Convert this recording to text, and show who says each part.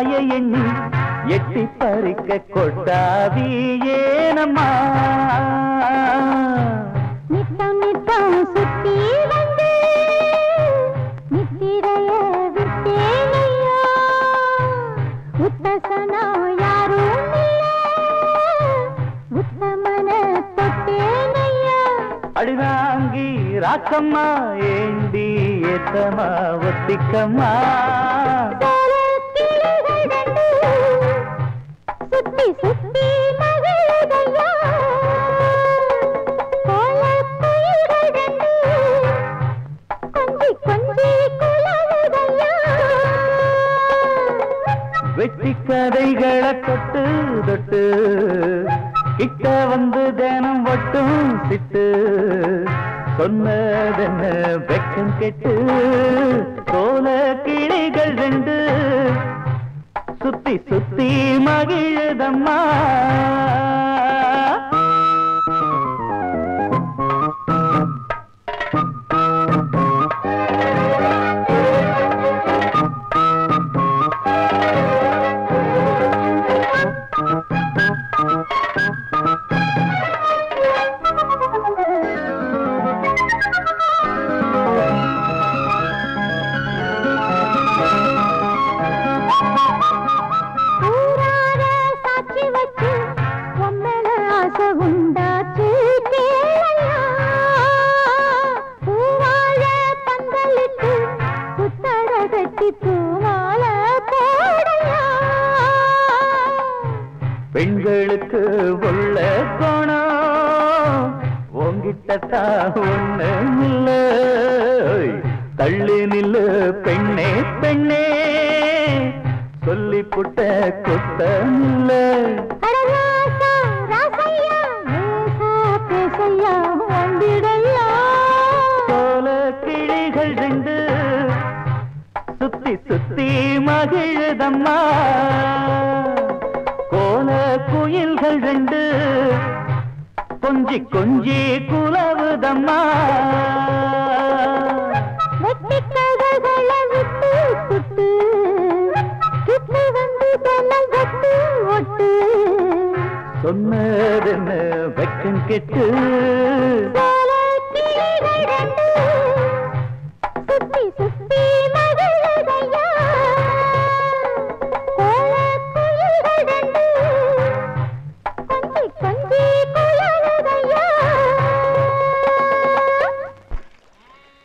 Speaker 1: காய எண்ணி எட்டி பறிக்க கொட்டாவி ஏனம்மா
Speaker 2: நித்தம் நித்தம் சுத்தி வந்து நித்திரைய விட்டேனையா உத்தசனா யாரும் உத்தமன தொட்டேனையா
Speaker 1: அடிதாங்கி ராக்கம்மா ஏண்டி ஏத்தமா ஒத்திக்கம்மா
Speaker 2: சுத்தி சுத்தி மகிழுதையா கொஞ்சி கொஞ்சி குலவுதையா
Speaker 1: வெட்டி கதைகளை தொட்டு தொட்டு கிட்ட வந்து தினம் ஒட்டும் சிட்டு சொன்னதென்ன வெக்கம் கெட்டு சோல கிளிகள் ரெண்டு சுத்தி சுத்தி மகிழுதம்மா பெண்களுக்கு உள்ள கோணம் உங்கிட்டா ஒண்ணு இல்ல தள்ளி நில்லு பெண்ணே பெண்ணே சொல்லி புட்ட குத்தம் இல்ல சோல கிளிகள் ரெண்டு சுத்தி சுத்தி மகிழுதம்மா கோல குயில்கள் ரெண்டு கொஞ்சி கொஞ்சி குலவுதம்மா சொன்னதென்ன வெக்கம் கெட்டு